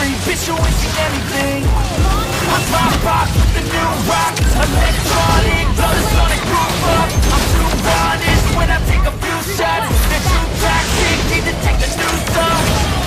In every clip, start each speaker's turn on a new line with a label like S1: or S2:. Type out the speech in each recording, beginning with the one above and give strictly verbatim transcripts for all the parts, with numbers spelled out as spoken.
S1: free, bitch, you ain't seen anything. I'm pop rock with the new rock, electronic, blow the sonic groove up. I'm too honest when I take a few shots. They're too toxic, need to take the news up.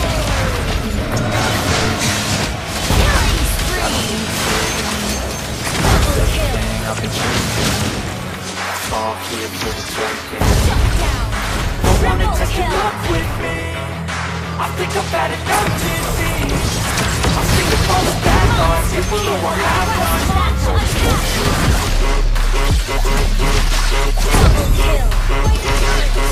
S2: Killing spree. Double kill.
S1: I've been chasing, all here for the taking.
S2: Shut down.
S1: Don't wanna
S2: Triple
S1: test your
S2: kill.
S1: luck with me. I think I've had enough disease. I'm sick of all the bad thoughts, people who are half
S2: Double kill.